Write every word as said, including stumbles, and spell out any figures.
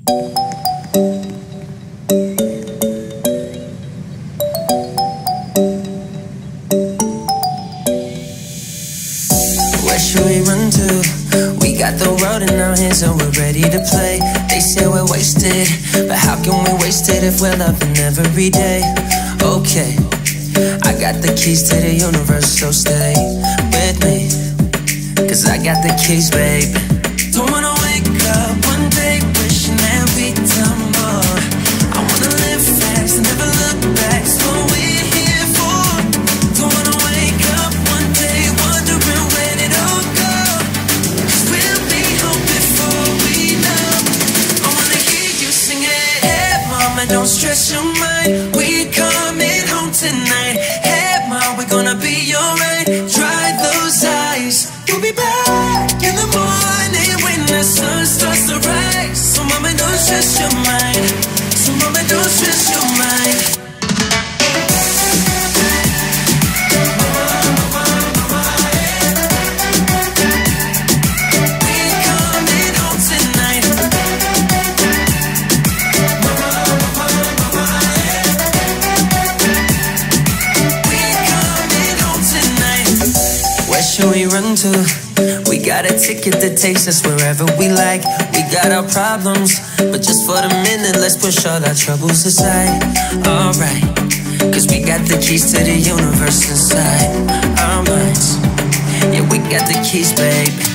Where should we run to? We got the world in our hands and we're ready to play. They say we're wasted, but how can we waste it if we're loving every day? Okay, I got the keys to the universe, so stay with me, cause I got the keys, babe. Don't wanna wake up one day wishing that we'd done more. I wanna live fast and never look back, that's what we're here for. Don't wanna wake up one day wondering where it all go, cause we'll be home before we know. I wanna hear you sing it. Hey mama, don't stress your mind, we coming home tonight. Hey mama, we're gonna be alright. Dry those eyes, we'll be back in the morning when the sun starts to rise. So mama, don't stress your mind, so mama, don't stress your mind. Should we run to? We got a ticket that takes us wherever we like. We got our problems, but just for the minute, let's push all our troubles aside. Alright, cause we got the keys to the universe inside our minds. Yeah, we got the keys, babe.